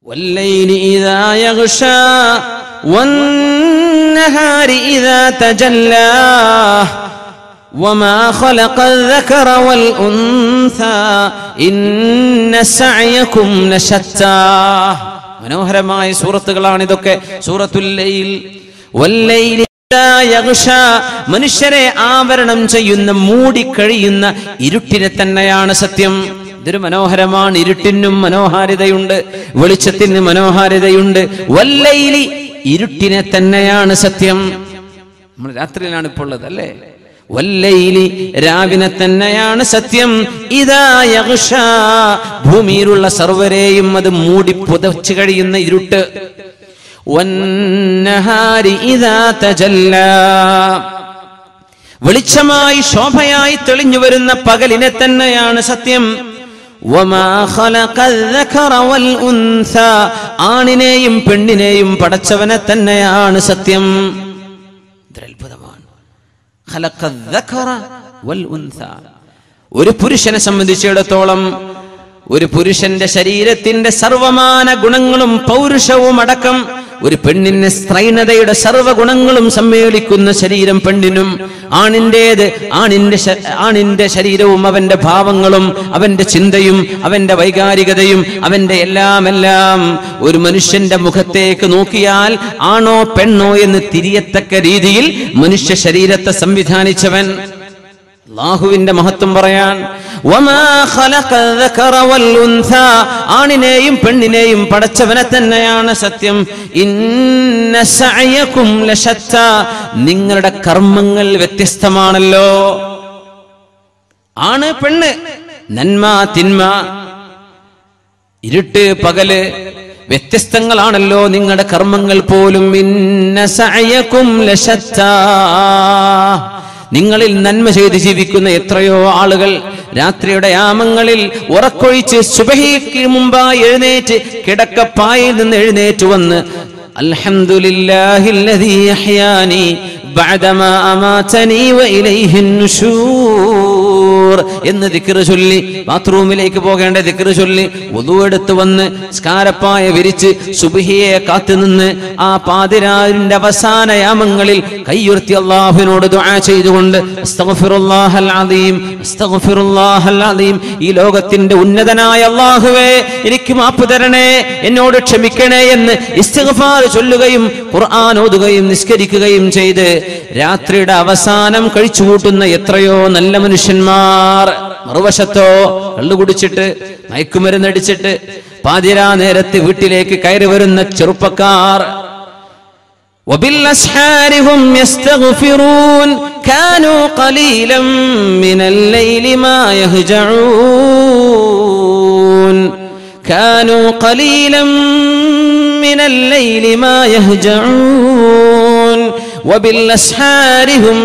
വല്ലൈലി ഇദാ യഗ്ഷാ വന്നഹാരി ഇദാ തജല്ലാ വമാ ഖലഖൽ ദകറ വൽ ഉൻസാ ഇന്ന സഅയകും ലശത്താ. മനോഹരമായ സൂറത്തുകളാണ് ഇതൊക്കെ. സൂറത്തുൽ ലൈൽ. വല്ലൈലി ഇദാ യഗ്ഷാ, മനുഷ്യരെ ആവരണം ചെയ്യുന്ന മൂടിക്കഴിയുന്ന ഇരുട്ടിനെ തന്നെയാണ് സത്യം. ഇതൊരു മനോഹരമാണ്. ഇരുട്ടിനും മനോഹാരിതയുണ്ട്, വെളിച്ചത്തിന് മനോഹാരിതയുണ്ട്. വല്ലൈലി, ഇരുട്ടിനെ തന്നെയാണ് സത്യം. നമ്മൾ രാത്രിയിലാണ് ഇപ്പോൾ ഉള്ളത് അല്ലേ? വല്ലൈലി, രാവിനെ തന്നെയാണ് സത്യം. ഇദാ യഗ്ഷാ, ഭൂമിയിലുള്ള സർവരെയും അത് മൂടി പുതച്ചു കഴിയുന്ന ഇരുട്ട്. വന്നഹാരി ഇദാ തജല്ലാ, വെളിച്ചമായി ശോഭയായി തെളിഞ്ഞു വരുന്ന പകലിനെ തന്നെയാണ് സത്യം. വമാ ഖലഖൽ ദകറ വൽ ഉൻസാ, ആണിനെയും പെണ്ണിനെയും പടച്ചവനെ തന്നെയാണ് സത്യം. അത്ഭുതമാണ്. ഖലഖൽ ദകറ വൽ ഉൻസാ. ഒരു പുരുഷനെ സംബന്ധിച്ചിടത്തോളം ഒരു പുരുഷന്റെ ശരീരത്തിന്റെ സർവമാന ഗുണങ്ങളും പൗരുഷവും അടക്കം ഒരു പെണ്ണിന്റെ സ്ത്രൈണതയുടെ സർവ്വഗുണങ്ങളും സമ്മേളിക്കുന്ന ശരീരം പെണ്ണിനും, ആണിന്റെ ശരീരവും അവന്റെ ഭാവങ്ങളും അവന്റെ ചിന്തയും അവന്റെ വൈകാരികതയും അവന്റെ എല്ലാം ഒരു മനുഷ്യന്റെ മുഖത്തേക്ക് നോക്കിയാൽ ആണോ പെണ്ണോ എന്ന് തിരിയത്തക്ക രീതിയിൽ മനുഷ്യ ശരീരത്തെ സംവിധാനിച്ചവൻ. അല്ലാഹുവിന്റെ മഹത്വം പറയാൻ, വമാ ഖലഖൽ ദകറ വൽ ഉൻസാ, ആണിനെയും പെണ്ണിനെയും പടച്ചവനെ തന്നെയാണ് സത്യം. ഇന്ന സഅയകും ലശത്താ, നിങ്ങളുടെ കർമ്മങ്ങൾ വ്യത്യസ്തമാണല്ലോ. ആണ് പെണ്ണ്, നന്മ തിന്മ, ഇരുട്ട് പകല് വ്യത്യസ്തങ്ങളാണല്ലോ നിങ്ങളുടെ കർമ്മങ്ങൾ പോലും. ഇന്ന സഅയകും ലശത്താ, നിങ്ങളിൽ നന്മ ചെയ്ത് ജീവിക്കുന്ന എത്രയോ ആളുകൾ രാത്രിയുടെ യാമങ്ങളിൽ ഉറക്കൊഴിച്ച് സുബഹിക്ക് മുമ്പായി എഴുന്നേറ്റ് കിടക്കപ്പായിൽ നിന്ന് എഴുന്നേറ്റ് വന്ന് അൽഹംദുലില്ലാഹില്ലദീ അഹ്യാനി ബഅദമാ അമാതനി വഇലൈഹി നുശൂർ എന്ന് ദിക്ർ ചൊല്ലി, ബാത്റൂമിലേക്ക് പോകേണ്ട ദിക്ർ ചൊല്ലി വുദു എടുത്ത് വന്ന് സ്കാരപ്പായ വിരിച്ച് സുബ്ഹിയെ കാത്തുനിന്ന് ആ പാതിരാവിന്റെ അവസാന യാമങ്ങളിൽ കൈയുയർത്തി അല്ലാഹുവിനോട് ദുആ ചെയ്തുകൊണ്ട് അസ്തഗ്ഫിറുല്ലാഹൽ അദീം അസ്തഗ്ഫിറുല്ലാഹൽ അദീം, ഈ ലോകത്തിന്റെ ഉന്നതനായ അല്ലാഹുവേ എനിക്ക് മാപ്പ് തരണേ, എന്നോട് ക്ഷമിക്കണേ എന്ന് ഇസ്തിഗ്ഫാർ ചൊല്ലുകയും ഖുർആൻ ഓതുകയും നിസ്കരിക്കുകയും ചെയ്ത് രാത്രിയുടെ അവസാനം കഴിച്ചുകൂട്ടുന്ന എത്രയോ നല്ല മനുഷ്യന്മാർ. മറുവശത്തോ കള്ളുകുടിച്ചിട്ട് മയക്കുമരുന്നടിച്ചിട്ട് പാതിരാ നേരത്ത് വീട്ടിലേക്ക് കയറി വരുന്ന ചെറുപ്പക്കാർ. وبالأسحار هم يستغفرون كانوا قليلا من الليل ما يهجعون كانوا قليلا من الليل ما يهجعون وبالأسحار هم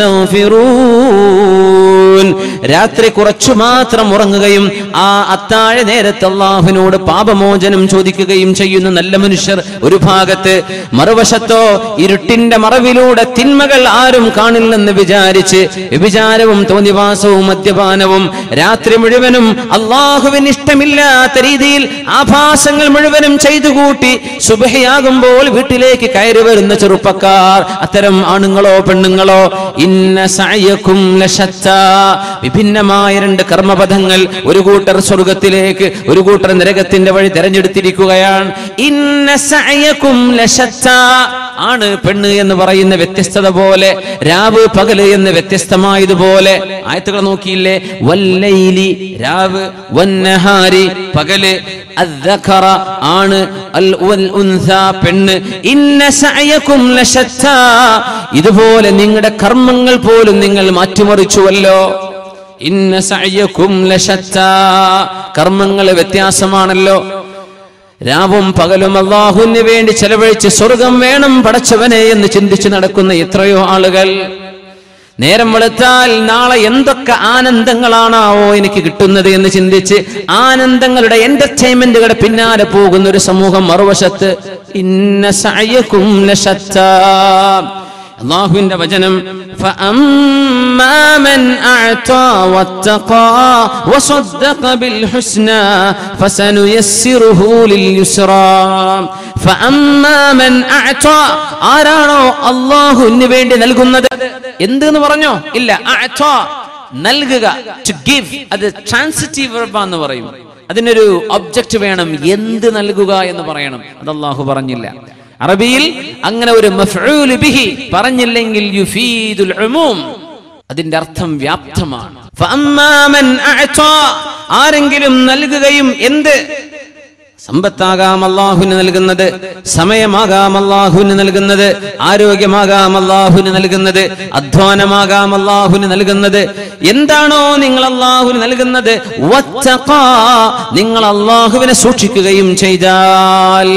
يستغفرون. രാത്രി കുറച്ചു മാത്രം ഉറങ്ങുകയും ആ അത്താഴ നേരത്ത് അല്ലാഹുവിനോട് പാപമോചനം ചോദിക്കുകയും ചെയ്യുന്ന നല്ല മനുഷ്യർ ഒരു ഭാഗത്ത്, മറുവശത്തോ ഇരുട്ടിന്റെ മറവിലൂടെ തിന്മകൾ ആരും കാണില്ലെന്ന് വിചാരിച്ച് വ്യഭിചാരവും തോന്നിവാസവും മദ്യപാനവും രാത്രി മുഴുവനും അല്ലാഹുവിന് ഇഷ്ടമില്ലാത്ത രീതിയിൽ ആഭാസങ്ങൾ മുഴുവനും ചെയ്തുകൂട്ടി സുബ്ഹിയാകുമ്പോൾ വീട്ടിലേക്ക് കയറി വരുന്ന ചെറുപ്പക്കാർ, അത്തരം ആണുങ്ങളോ പെണ്ണുങ്ങളോ, ഇന്ന സഅയകും ലശത്താ, വിഭിന്നമായ രണ്ട് കർമ്മപഥങ്ങൾ, ഒരു കൂട്ടർ സ്വർഗത്തിലേക്ക് ഒരു കൂട്ടർ നരകത്തിന്റെ വഴി തെരഞ്ഞെടുത്തിരിക്കുകയാണ്. ഇന്ന സഅയകും ലശത്താ, ആണ് പെണ്ണ് എന്ന് പറയുന്ന വ്യത്യസ്തത പോലെ രാവ് പകല് എന്ന് വ്യത്യസ്തമായതുപോലെ ആയത്തുകൾ നോക്കിയില്ലേ? വല്ലൈലി രാവ്, വന്നഹാരി പകല്, അദ്ദഖറ ആണ്, അൽ ഉൻസാ പെണ്ണ്. ഇന്ന സഅയകും ലശത്താ, ഇതുപോലെ നിങ്ങളുടെ കർമ്മങ്ങൾ പോലും നിങ്ങൾ മാറ്റിമറിച്ചുവല്ലോ. ഇന്ന സഅയകും ലശത്താ, കർമ്മങ്ങൾ വ്യത്യാസമാണല്ലോ. രാവും പകലും അല്ലാഹുവിന് വേണ്ടി ചെലവഴിച്ച് സ്വർഗം വേണം പടച്ചവനെ എന്ന് ചിന്തിച്ച് നടക്കുന്ന എത്രയോ ആളുകൾ. നേരം വെളുത്താൽ നാളെ എന്തൊക്കെ ആനന്ദങ്ങളാണാവോ എനിക്ക് കിട്ടുന്നത് എന്ന് ചിന്തിച്ച് ആനന്ദങ്ങളുടെ എന്റർടൈൻമെന്റുകളുടെ പിന്നാലെ പോകുന്ന ഒരു സമൂഹം. മറുവശത്ത് ഇന്ന സഅയകും ലശത്താ, അല്ലാഹുവിന്റെ വചനം ഫഅമ്മാ മൻ അഅതാ വത്തഖാ വസദ്ദഖ ബിൽ ഹുസ്നാ ഫസനുയസ്സിറുഹു ലിൽ യുസ്റാ. ഫഅമ്മാ മൻ അഅതാ, ആരാണോ അല്ലാഹുവിന് വേണ്ടി നൽകുന്നത്. എന്തെന്ന് പറഞ്ഞോ? ഇല്ല. അഅതാ, നൽകുക, ടു ഗിവ്. അത് ട്രാൻസിറ്റീവ് വെർബ് എന്ന് പറയും. അതിനൊരു ഒബ്ജക്റ്റ് വേണം. എന്ത് നൽകുക എന്ന് പറയണം. അത് അല്ലാഹു പറഞ്ഞില്ല. അറബിയിൽ അങ്ങനെ ഒരു മഫ്ഊൽ ബിഹി പറഞ്ഞില്ലെങ്കിൽ യുഫീദുൽ ഉമൂം, അതിന്റെ അർത്ഥം വ്യാപ്തമാണ്. ഫഅമ്മാ മൻ അഅതാ, ആരെങ്കിലും നൽകുകയും. എന്ത്? സമ്പത്താകാം അല്ലാഹുവിന് നൽകുന്നത്, സമയമാകാം അല്ലാഹുവിന് നൽകുന്നത്, ആരോഗ്യമാകാം അല്ലാഹുവിന് നൽകുന്നത്, അധ്വാനമാകാം അല്ലാഹുവിന് നൽകുന്നത്. എന്താണോ നിങ്ങൾ അല്ലാഹുവിന് നൽകുന്നത്, വത്തഖാ, നിങ്ങൾ അല്ലാഹുവിനെ സൂക്ഷിക്കുകയും ചെയ്താൽ,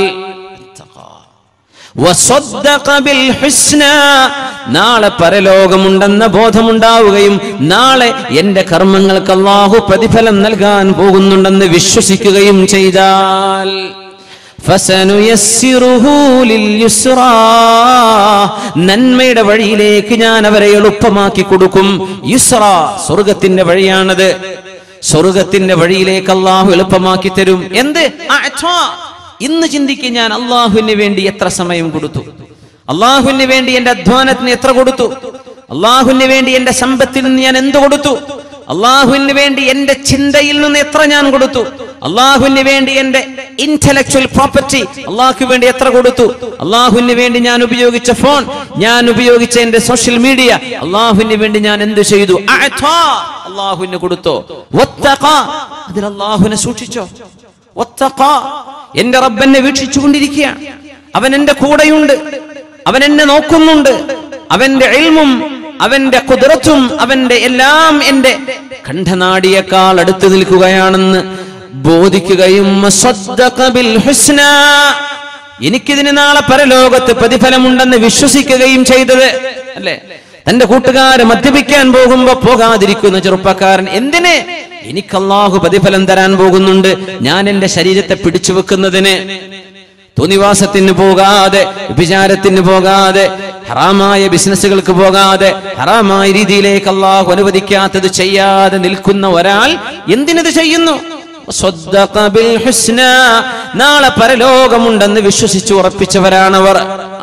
വസദ്ദഖ ബിൽ ഹുസ്നാ, നാളെ പരലോകമുണ്ടെന്ന ബോധമുണ്ടാവുകയും നാളെ എന്റെ കർമ്മങ്ങൾക്ക് അല്ലാഹു പ്രതിഫലം നൽകാൻ പോകുന്നുണ്ടെന്ന് വിശ്വസിക്കുകയും ചെയ്താൽ, ഫസനുയസ്സിറുഹു ലിൽ യുസ്റാ, നന്മയുടെ വഴിയിലേക്ക് ഞാൻ അവരെ എളുപ്പമാക്കി കൊടുക്കും. യുസ്റാ, സ്വർഗത്തിന്റെ വഴിയാണത്. സ്വർഗത്തിന്റെ വഴിയിലേക്ക് അല്ലാഹു എളുപ്പമാക്കി തരും. എന്ത്? അഅതാ. ഇന്ന് ചിന്തിക്കുക, ഞാൻ അല്ലാഹുവിന് വേണ്ടി എത്ര സമയം കൊടുത്തു, അല്ലാഹുവിന് വേണ്ടി എന്റെ അധ്വാനത്തിന് എത്ര കൊടുത്തു, അല്ലാഹുവിന് വേണ്ടി എന്റെ സമ്പത്തിൽ നിന്ന് ഞാൻ എന്ത് കൊടുത്തു, അല്ലാഹുവിന് വേണ്ടി എന്റെ ചിന്തയിൽ നിന്ന് എത്ര ഞാൻ കൊടുത്തു, അല്ലാഹുവിന് വേണ്ടി എന്റെ ഇന്റലക്ച്വൽ പ്രോപ്പർട്ടി അല്ലാഹുവിന് വേണ്ടി എത്ര കൊടുത്തു, അല്ലാഹുവിന് വേണ്ടി ഞാൻ ഉപയോഗിച്ച ഫോൺ, ഞാൻ ഉപയോഗിച്ച എന്റെ സോഷ്യൽ മീഡിയ, അല്ലാഹുവിന് വേണ്ടി ഞാൻ എന്ത് ചെയ്തു. അഅതാ, അല്ലാഹുവിന് കൊടുത്തോ. വത്തഖാ, അതിൽ അല്ലാഹുവിനെ സൂക്ഷിച്ചോ. വത്തഖാ, എന്റെ റബ്ബ് എന്നെ വീക്ഷിച്ചുകൊണ്ടിരിക്കുകയാണ്, അവൻ എന്റെ കൂടെയുണ്ട്, അവൻ എന്നെ നോക്കുന്നുണ്ട്, അവന്റെ ഇൽമും അവന്റെ ഖുദ്റത്തും അവന്റെ എല്ലാം എന്റെ കണ്ഠനാടിയേക്കാൾ അടുത്ത് നിൽക്കുകയാണെന്ന് ബോധിക്കുകയും, വസദ്ദഖ ബിൽ ഹുസ്നാ, എനിക്കിതിന് നാളെ പരലോകത്ത് പ്രതിഫലമുണ്ടെന്ന് വിശ്വസിക്കുകയും ചെയ്തത്. അല്ലേ? തന്റെ കൂട്ടുകാര് മദ്യപിക്കാൻ പോകുമ്പോ പോകാതിരിക്കുന്ന ചെറുപ്പക്കാരൻ, എന്തിന്? എനിക്ക് അല്ലാഹു പ്രതിഫലം തരാൻ പോകുന്നുണ്ട്. ഞാൻ എന്റെ ശരീരത്തെ പിടിച്ചു വെക്കുന്നതിന്, തോന്നിവാസത്തിന് പോകാതെ, വിചാരത്തിന് പോകാതെ, ഹറാമായ ബിസിനസ്സുകൾക്ക് പോകാതെ, ഹറാമായ രീതിയിലേക്ക് അല്ലാഹു അനുവദിക്കാത്തത് ചെയ്യാതെ നിൽക്കുന്ന ഒരാൾ എന്തിനത് ചെയ്യുന്നു? സ്വദ്ദഖ ബിൽ ഹുസ്നാ, നാളെ പരലോകമുണ്ടെന്ന് വിശ്വസിച്ചു ഉറപ്പിച്ചവരാണവർ.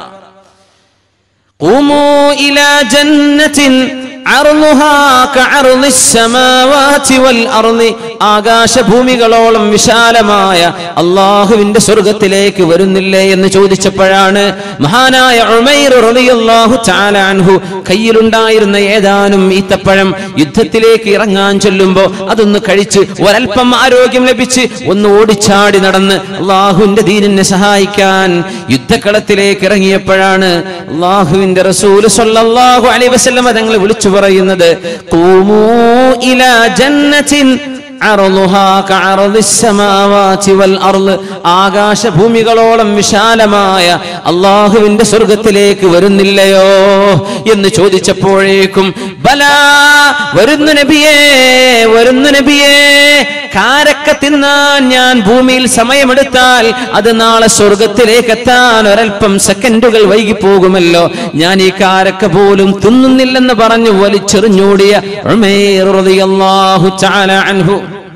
ഖൂമൂ ഇലാ ജന്നത്തിൻ അർളുഹാ കഅർളിസ് സമാവാതി വൽ അർളി, ആകാശഭൂമികളോളം വിശാലമായ അല്ലാഹുവിന്റെ സ്വർഗ്ഗത്തിലേക്ക് വരുന്നില്ലേ എന്ന് ചോദിച്ചപ്പോഴാണ് മഹാനായ ഉമൈർ റളിയല്ലാഹു തആല അൻഹു കയ്യിലുണ്ടായിരുന്ന ഏതാനും ഈത്തപ്പഴം യുദ്ധത്തിലേക്ക് ഇറങ്ങാൻ ചൊല്ലുമ്പോൾ അതൊന്ന് കഴിച്ച് ഒരൽപ്പം ആരോഗ്യം ലഭിച്ച് ഒന്ന് ഓടിച്ചാടി നടന്ന് അല്ലാഹുവിന്റെ ദീനിനെ സഹായിക്കാൻ യുദ്ധക്കളത്തിലേക്ക് ഇറങ്ങിയപ്പോഴാണ് അല്ലാഹുവിന്റെ റസൂൽ സ്വല്ലല്ലാഹു അലൈഹി വസല്ലം തങ്ങൾ വിളിച്ചു പറയുന്നത്, ഖൂമൂ ഇലാ ജന്നത്തിൻ അർളുഹാ കഅർളിസ് സമാവാതി വൽ അർള്, ആകാശഭൂമികളോളം വിശാലമായ അല്ലാഹുവിന്റെ സ്വർഗ്ഗത്തിലേക്ക് വരുന്നില്ലയോ എന്ന് ചോദിച്ചപ്പോഴേക്കും, ബലാ, വരുന്നു നബിയേ, വരുന്നു നബിയേ, കാരക്ക തിന്നാൻ ഞാൻ ഭൂമിയിൽ സമയമെടുത്താൽ അത് നാളെ സ്വർഗത്തിലേക്ക് എത്താൻ ഒരൽപ്പം സെക്കൻഡുകൾ വൈകിപ്പോകുമല്ലോ, ഞാൻ ഈ കാരക്ക പോലും തിന്നുന്നില്ലെന്ന് പറഞ്ഞു വലിച്ചെറിഞ്ഞോടിയ ഉമൈർ റളിയല്ലാഹു തആല അൻഹു.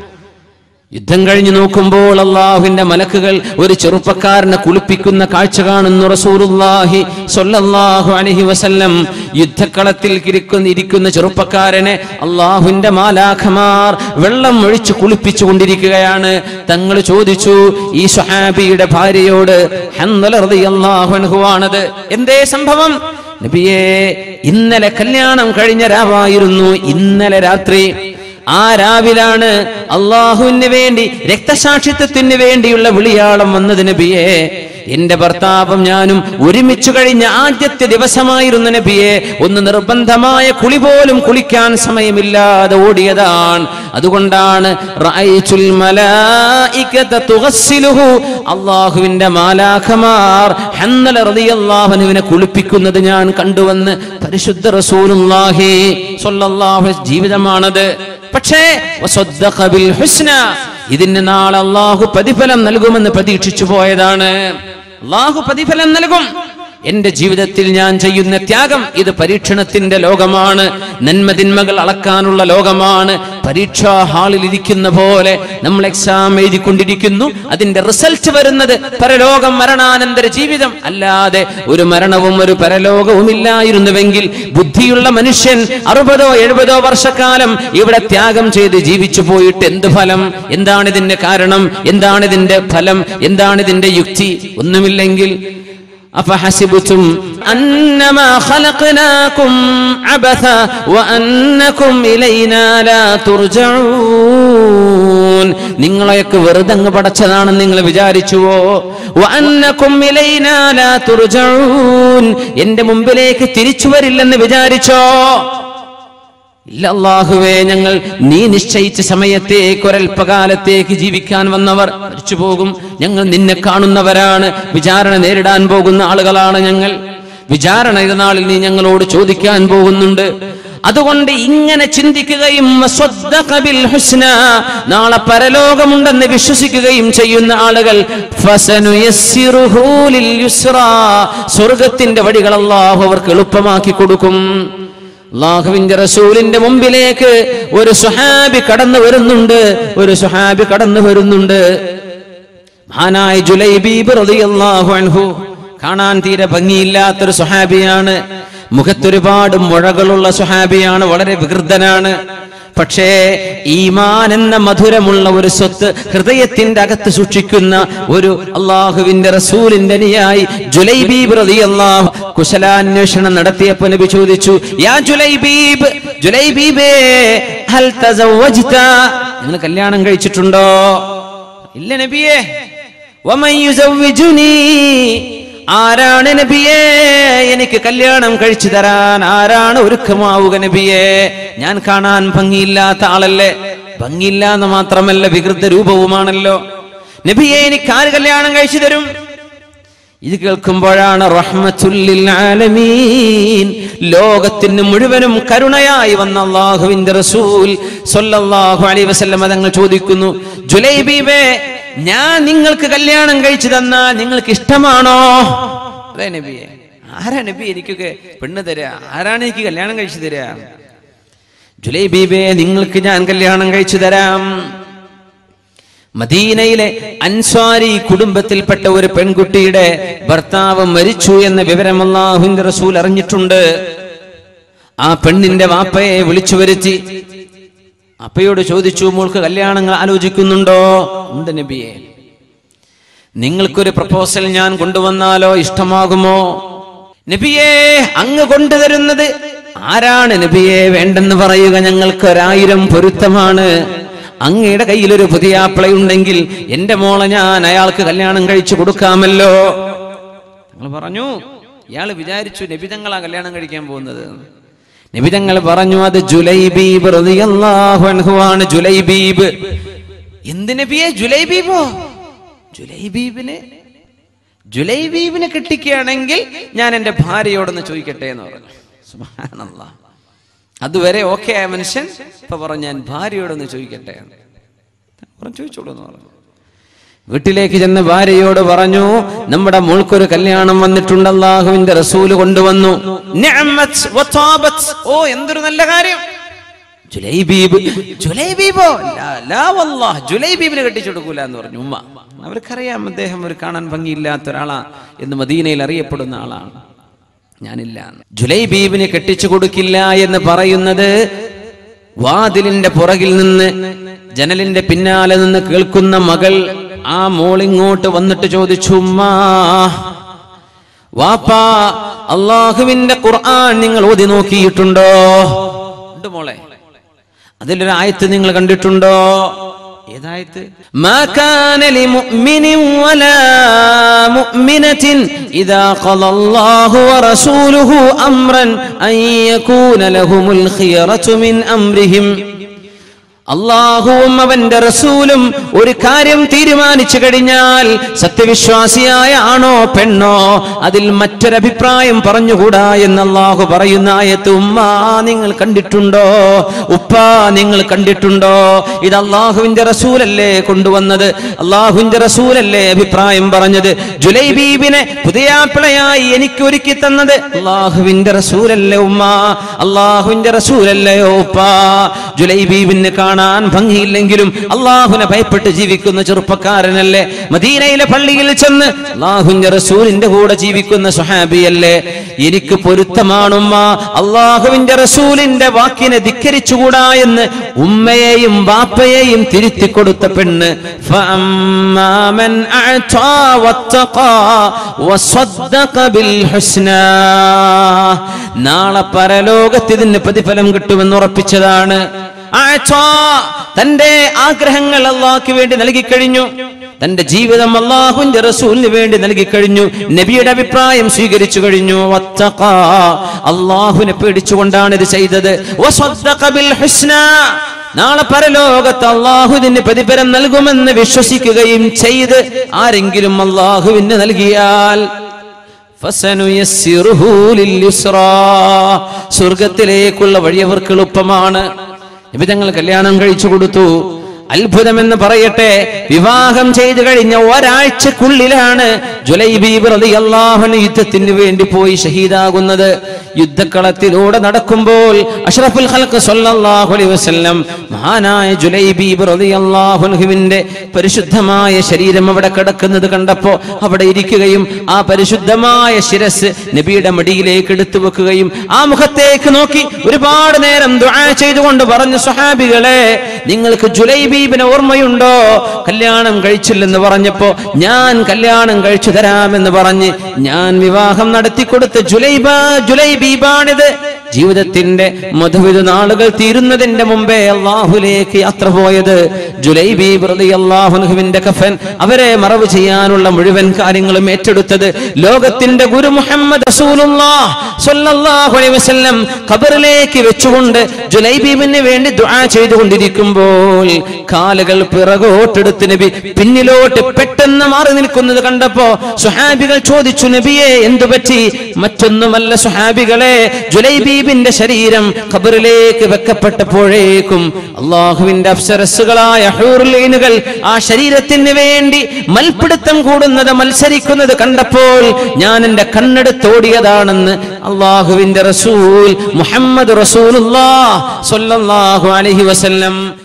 യുദ്ധം കഴിഞ്ഞു നോക്കുമ്പോൾ അല്ലാഹുവിന്റെ മലക്കുകൾ ഒരു ചെറുപ്പക്കാരനെ കുളിപ്പിക്കുന്ന കാഴ്ച കാണുന്നു. റസൂലുള്ളാഹി സ്വല്ലല്ലാഹു അലൈഹി വസല്ലം യുദ്ധക്കളത്തിൽ ഇരിക്കുന്ന ചെറുപ്പക്കാരനെ അല്ലാഹുവിന്റെ മാലാഖമാർ വെള്ളം ഒഴിച്ച് കുളിപ്പിച്ചു കൊണ്ടിരിക്കുകയാണ്. തങ്ങൾ ചോദിച്ചു ഈ സ്വഹാബിയുടെ ഭാര്യയോട്, ഹൻദല റളിയല്ലാഹു അൻഹു ആണത്, എന്തേ സംഭവം? നബിയേ, ഇന്നലെ കല്യാണം കഴിഞ്ഞ രാവായിരുന്നു, ഇന്നലെ രാത്രി ആ രാവിലാണ് അല്ലാഹുവിന് വേണ്ടി രക്തസാക്ഷിത്വത്തിന് വേണ്ടിയുള്ള വിളിയാളം വന്നത്. നബിയേ, എന്റെ ഭർത്താവും ഞാനും ഒരുമിച്ചു കഴിഞ്ഞ ആദ്യത്തെ ദിവസമായിരുന്നു നബിയെ. ഒന്ന് നിർബന്ധമായ കുളി പോലും കുളിക്കാൻ സമയമില്ലാതെ ഓടിയതാണ്. അതുകൊണ്ടാണ് റഅയ്തുൽ മലായികത തുഗസ്സിലുഹു, അല്ലാഹുവിന്റെ മാലാഖമാർ ഹൻദല റളിയല്ലാഹു അൻഹുവിനെ കുളിപ്പിക്കുന്നത് ഞാൻ കണ്ടുവന്ന് പരിശുദ്ധ റസൂലുള്ളാഹി സ്വല്ലല്ലാഹു അലൈഹി ജീവിതമാണത്. പക്ഷേ വസദ്ദഖ ബിൽ ഹുസ്ന, ഇതിന് നാളെ അല്ലാഹു പ്രതിഫലം നൽകുമെന്ന് പ്രതീക്ഷിച്ചു പോയതാണ്. അല്ലാഹു പ്രതിഫലം നൽകും. എന്റെ ജീവിതത്തിൽ ഞാൻ ചെയ്യുന്ന ത്യാഗം ഇത് പരീക്ഷണത്തിന്റെ ലോകമാണ്, നന്മതിന്മകൾ അളക്കാനുള്ള ലോകമാണ്. പരീക്ഷാ ഹാളിൽ ഇരിക്കുന്ന പോലെ നമ്മൾ എക്സാം എഴുതിക്കൊണ്ടിരിക്കുന്നു, അതിന്റെ റിസൾട്ട് വരുന്നത് പരലോകം, മരണാനന്തര ജീവിതം. അല്ലാതെ ഒരു മരണവും ഒരു പരലോകവും ഇല്ലായിരുന്നുവെങ്കിൽ ബുദ്ധിയുള്ള മനുഷ്യൻ 60-70 വർഷക്കാലം ഇവിടെ ത്യാഗം ചെയ്ത് ജീവിച്ചു പോയിട്ട് എന്ത് ഫലം? എന്താണ് ഇതിന്റെ കാരണം? എന്താണ് ഇതിന്റെ ഫലം? എന്താണ് ഇതിന്റെ യുക്തി? ഒന്നുമില്ലെങ്കിൽ അഫഹസിബതും അന്നമാ ഖലഖനാകും അബസ വഅന്നകും ഇലൈനാ ലാ തുർജഊൻ. നിങ്ങളെയൊക്കെ വെറുതെ അങ്ങ് പടച്ചതാണെന്ന് നിങ്ങൾ വിചാരിച്ചുവോ? വഅന്നകും ഇലൈനാ ലാ തുർജഊൻ, എന്റെ മുമ്പിലേക്ക് തിരിച്ചു വരില്ലെന്ന് വിചാരിച്ചോ? ഇല്ല അല്ലാഹുവേ, ഞങ്ങൾ നീ നിശ്ചയിച്ച സമയത്തേക്ക് ഒരൽപ്പകാലത്തേക്ക് ജീവിക്കാൻ വന്നവർ, മരിച്ചു പോകും. ഞങ്ങൾ നിന്നെ കാണുന്നവരാണ്, വിചാരണ നേരിടാൻ പോകുന്ന ആളുകളാണ് ഞങ്ങൾ. വിചാരണ നാളിൽ നീ ഞങ്ങളോട് ചോദിക്കാൻ പോകുന്നുണ്ട്. അതുകൊണ്ട് ഇങ്ങനെ ചിന്തിക്കുകയും നാളെ പരലോകമുണ്ടെന്ന് വിശ്വസിക്കുകയും ചെയ്യുന്ന ആളുകൾ സ്വർഗത്തിന്റെ വഴികൾ അല്ലാഹു അവർക്ക് എളുപ്പമാക്കി കൊടുക്കും. അല്ലാഹുവിന്റെ റസൂലിന്റെ മുമ്പിലേക്ക് ഒരു സ്വഹാബി കടന്നു വരുന്നുണ്ട്. മഹാനായ ജുലൈബീബ് റളിയല്ലാഹു അൻഹു, കാണാൻ തീരെ ഭംഗിയില്ലാത്തൊരു സ്വഹാബിയാണ്, മുഖത്തൊരുപാട് മുഴകളുള്ള സ്വഹാബിയാണ്, വളരെ വികൃതനാണ്. പക്ഷേ ഈമാൻ എന്ന മധുരമുള്ള ഒരു സ്വത്ത് ഹൃദയത്തിന്റെ അകത്ത് സൂക്ഷിക്കുന്ന ഒരു അള്ളാഹുവിന്റെ റസൂലിന്റെ അനുയായി ജുലൈബീബ് റളിയല്ലാഹു കുശലാന്വേഷണം നടത്തിയപ്പോൾ നബി ചോദിച്ചു, യാ ജുലൈബീബ്, ജുലൈബീബേ ഹൽ തസവ്വജ്ത, നിങ്ങൾ കല്യാണം കഴിച്ചിട്ടുണ്ടോ? ഇല്ല നബിയേ. വമൻ യുസവ്വിജുനി, ആരാണ് നബിയേ എനിക്ക് കല്യാണം കഴിച്ചു തരാൻ? ആരാണ് ഒരുക്കമാവുക നബിയേ? ഞാൻ കാണാൻ ഭംഗിയില്ലാത്ത ആളല്ലേ? ഭംഗിയില്ല എന്ന് മാത്രമല്ല വികൃത രൂപവുമാണല്ലോ. നബിയേ എനിക്ക് ആര് കല്യാണം കഴിച്ചു തരും? ഇത് കേൾക്കുമ്പോഴാണ് റഹ്മത്തുൽ ലിൽ ആലമീൻ, ലോകത്തിന് മുഴുവനും കരുണയായി വന്ന അല്ലാഹുവിന്റെ റസൂൽ സ്വല്ലല്ലാഹു അലൈഹി വസല്ലം തങ്ങൾ ചോദിക്കുന്നു, ജുലൈബീബേ, ഞാൻ നിങ്ങൾക്ക് കല്യാണം കഴിച്ചു തന്നാൽ നിങ്ങൾക്ക് ഇഷ്ടമാണോ? അതെ നബിയെ. ആരാ നബി എനിക്കൊക്കെ പെണ്ണ് തരാ? ആരാണ് എനിക്ക് കല്യാണം കഴിച്ചു തരാ? ജുലൈബീബേ, നിങ്ങൾക്ക് ഞാൻ കല്യാണം കഴിച്ചു തരാം. മദീനയിലെ അൻസ്വാരി കുടുംബത്തിൽപ്പെട്ട ഒരു പെൺകുട്ടിയുടെ ഭർത്താവ് മരിച്ചു എന്ന വിവരം അല്ലാഹുവിന്റെ റസൂൽ അറിഞ്ഞിട്ടുണ്ട്. ആ പെണ്ണിന്റെ വാപ്പയെ വിളിച്ചു വരുത്തി അപ്പയോട് ചോദിച്ചു, മോൾക്ക് കല്യാണങ്ങൾ ആലോചിക്കുന്നുണ്ടോ? ഉണ്ട് നബിയെ. നിങ്ങൾക്കൊരു പ്രപ്പോസൽ ഞാൻ കൊണ്ടുവന്നാലോ ഇഷ്ടമാകുമോ? നബിയെ, അങ്ങ് കൊണ്ടുതരുന്നത് ആരാണ് നബിയെ വേണ്ടെന്ന് പറയുക? ഞങ്ങൾക്ക് 1000 പൊരുത്തമാണ്. അങ്ങയുടെ കയ്യിലൊരു പുതിയാപ്പിളയുണ്ടെങ്കിൽ എന്റെ മോളെ ഞാൻ അയാൾക്ക് കല്യാണം കഴിച്ചു കൊടുക്കാമല്ലോ. ഞങ്ങൾ പറഞ്ഞു, ഇയാള് വിചാരിച്ചു നബി തങ്ങളാ കല്യാണം കഴിക്കാൻ പോകുന്നത്. നബി തങ്ങൾ പറഞ്ഞു, അത് ജുലൈബീബ് റളിയല്ലാഹു അൻഹു ആണ്. ജുലൈബീബ്. എന്ത് നബിയെ? ജുലൈബീബോ? ജുലൈബീബിനെ കെട്ടിക്കുകയാണെങ്കിൽ ഞാൻ എന്റെ ഭാര്യയോടൊന്ന് ചോദിക്കട്ടെ എന്ന് പറഞ്ഞു. സുബ്ഹാനല്ലാഹ്. അതുവരെ ഓക്കെ ആയ മനുഷ്യൻ ഇപ്പൊ പറഞ്ഞു, ഞാൻ ഭാര്യയോടൊന്ന് ചോദിക്കട്ടെ. ചോദിച്ചോളൂ എന്ന് പറഞ്ഞു. വീട്ടിലേക്ക് ചെന്ന് ഭാര്യയോട് പറഞ്ഞു, നമ്മുടെ മോൾക്കൊരു കല്യാണം വന്നിട്ടുണ്ട്, അല്ലാഹുവിന്റെ റസൂല് കൊണ്ടുവന്നു. ഓ, എന്തൊരു നല്ല കാര്യം. ജുലൈബീബോ? ലാ വല്ലാഹ്, ജുലൈബീബിനെ കെട്ടിച്ചു കൊടുക്കൂല എന്ന് പറഞ്ഞു ഉമ്മ. അവർക്കറിയാം അദ്ദേഹം ഒരു കാണാൻ ഭംഗിയില്ലാത്ത ഒരാളാ എന്ന് മദീനയിൽ അറിയപ്പെടുന്ന ആളാണ്. ഞാനില്ല. ജുലൈബീബിനെ കെട്ടിച്ചു കൊടുക്കില്ല എന്ന് പറയുന്നത് വാതിലിന്റെ പുറകിൽ നിന്ന്, ജനലിന്റെ പിന്നാലെ നിന്ന് കേൾക്കുന്ന മകൾ ആ മോളിങ്ങോട്ട് വന്നിട്ട് ചോദിച്ചു, ഉമ്മാ, വാപ്പാ, അല്ലാഹുവിന്റെ ഖുർആൻ നിങ്ങൾ ഓതി നോക്കിയിട്ടുണ്ടോ? ഉണ്ട് മോളെ. അതിലൊരു ആയത്ത് നിങ്ങൾ കണ്ടിട്ടുണ്ടോ? ഏതായത്ത്? മാ കാന ലിമുഅ്മിനിൻ വലാ മുഅ്മിനത്തിൻ ഇദാ ഖളല്ലാഹു വറസൂലുഹു അംറൻ അൻ യകൂന ലഹുമുൽ ഖിയറതു മിൻ അംരിഹിം. അല്ലാഹുവും അവന്റെ റസൂലും ഒരു കാര്യം തീരുമാനിച്ചു കഴിഞ്ഞാൽ സത്യവിശ്വാസിയായ ആണോ പെണ്ണോ അതിൽ മറ്റൊരഭിപ്രായം പറഞ്ഞുകൂടാ എന്ന് അല്ലാഹു പറയുന്ന ആയത്ത് ഉമ്മ നിങ്ങൾ കണ്ടിട്ടുണ്ടോ, ഉപ്പ നിങ്ങൾ കണ്ടിട്ടുണ്ടോ? ഇത് അല്ലാഹുവിന്റെ റസൂലല്ലേ കൊണ്ടുവന്നത്, അല്ലാഹുവിന്റെ റസൂലല്ലേ അഭിപ്രായം പറഞ്ഞത്. ജുലൈബീബിനെ പുതിയാപ്പിളയായി എനിക്ക് ഒരുക്കി തന്നത് അല്ലാഹുവിന്റെ റസൂലല്ലേ ഉമ്മ, അല്ലാഹുവിന്റെ റസൂലല്ലയോ ഉപ്പ. ജുലൈബീബിനെ കാണാൻ ഭംഗിയില്ലെങ്കിലും അല്ലാഹുവിനെ ഭയപ്പെട്ട് ജീവിക്കുന്ന ചെറുപ്പക്കാരനല്ലേ. മദീനയിലെ പള്ളിയിൽ ചെന്ന് അല്ലാഹുവിന്റെ റസൂലിന്റെ കൂടെ ജീവിക്കുന്ന സ്വഹാബിയല്ലേ. എനിക്ക് പൊരുത്തമാണുമ്മ, അല്ലാഹുവിന്റെ റസൂലിന്റെ വാക്കിനെ ധിക്കരിച്ചുകൂടാ എന്ന് ഉമ്മയെയും ബാപ്പയെയും തിരുത്തി കൊടുത്ത പെണ്ണ്. നാളെ പരലോകത്ത് ഇതിന് പ്രതിഫലം കിട്ടുമെന്ന് ഉറപ്പിച്ചതാണ്. തന്റെ ആഗ്രഹങ്ങൾ അല്ലാഹുവിന് വേണ്ടി നൽകിക്കഴിഞ്ഞു, തന്റെ ജീവിതം അല്ലാഹുവിന്റെ റസൂലിന് വേണ്ടി നൽകിക്കഴിഞ്ഞു, നബിയുടെ അഭിപ്രായം സ്വീകരിച്ചു കഴിഞ്ഞു. അല്ലാഹുവിനെ പേടിച്ചുകൊണ്ടാണ് ഇത് ചെയ്തത്. നാളെ പരലോകത്ത് അല്ലാഹു ഇതിന് പ്രതിഫലം നൽകുമെന്ന് വിശ്വസിക്കുകയും ചെയ്ത് ആരെങ്കിലും അല്ലാഹുവിന് നൽകിയാൽ സ്വർഗത്തിലേക്കുള്ള വഴി അവർക്ക് എളുപ്പമാണ്. നബി തങ്ങൾ കല്യാണം കഴിച്ചു കൊടുത്തു. അത്ഭുതമെന്ന് പറയട്ടെ, വിവാഹം ചെയ്തു കഴിഞ്ഞ ഒരാഴ്ചക്കുള്ളിലാണ് ജുലൈബീബ് റളിയല്ലാഹു അൻഹു യുദ്ധത്തിന് വേണ്ടി പോയി ഷഹീദാകുന്നത്. യുദ്ധക്കളത്തിലൂടെ നടക്കുമ്പോൾ അഷ്റഫുൽ ഖൽഖ് സ്വല്ലല്ലാഹു അലൈഹി വസല്ലം മഹാനായ ജുലൈബീബ് റളിയല്ലാഹു അൻഹുവിന്റെ പരിശുദ്ധമായ ശരീരം അവിടെ കിടക്കുന്നത് കണ്ടപ്പോൾ അവിടെ ഇരിക്കുകയും ആ പരിശുദ്ധമായ ശിരസ് നബിയുടെ മടിയിലേക്ക് എടുത്തു വെക്കുകയും ആ മുഖത്തേക്ക് നോക്കി ഒരുപാട് നേരം ദുആ ചെയ്തുകൊണ്ട് പറഞ്ഞു, സ്വഹാബികളെ നിങ്ങൾക്ക് ജുലൈബീബിനെ ഓർമ്മയുണ്ടോ? കല്യാണം കഴിച്ചില്ലെന്ന് പറഞ്ഞപ്പോ ഞാൻ കല്യാണം കഴിച്ചു തരാമെന്ന് പറഞ്ഞ് ഞാൻ വിവാഹം നടത്തിക്കൊടുത്ത ജുലൈബീബാണിത്. ജീവിതത്തിന്റെ മധുവിധ നാളുകൾ തീരുന്നതിന്റെ മുമ്പേ അല്ലാഹുവിലേക്ക് യാത്ര പോയത് ജുലൈബീബ് റളിയല്ലാഹു അൻഹുവിന്റെ കഫൻ, അവരെ മറവ് ചെയ്യാനുള്ള മുഴുവൻ കാര്യങ്ങളും ഏറ്റെടുത്തത് ലോകത്തിന്റെ ഗുരു മുഹമ്മദ് റസൂലുള്ളാഹി സ്വല്ലല്ലാഹു അലൈഹി വസല്ലം ഖബറിലേക്ക് വെച്ചുകൊണ്ട് ജുലൈബീബിന് വേണ്ടി ദുആ ചെയ്തുകൊണ്ടിരിക്കുമ്പോൾ കാലുകൾ പിറകോട്ടെടുത്ത് നബി പിന്നിലോട്ട് പെട്ടെന്ന് മാറി നിൽക്കുന്നത് കണ്ടപ്പോ സ്വഹാബികൾ ചോദിച്ചു, നബിയെ എന്തു പറ്റി? മറ്റൊന്നുമല്ല സ്വഹാബികളെ, ജുലൈബീബിന്റെ ശരീരം ഖബറിലേക്ക് വെക്കപ്പെട്ടപ്പോഴേക്കും അല്ലാഹുവിന്റെ അപ്സരസ്സുകളായ ഹൂറുൽ ഐനുകൾ ആ ശരീരത്തിന് വേണ്ടി മൽപിടുത്തം കൂടുന്നത്, മത്സരിക്കുന്നത് കണ്ടപ്പോൾ ഞാൻ എന്റെ കണ്ണെടുത്തോടിയതാണെന്ന് അല്ലാഹുവിന്റെ റസൂൽ മുഹമ്മദ് റസൂലുള്ളാഹി സ്വല്ലല്ലാഹു അലൈഹി വസല്ലം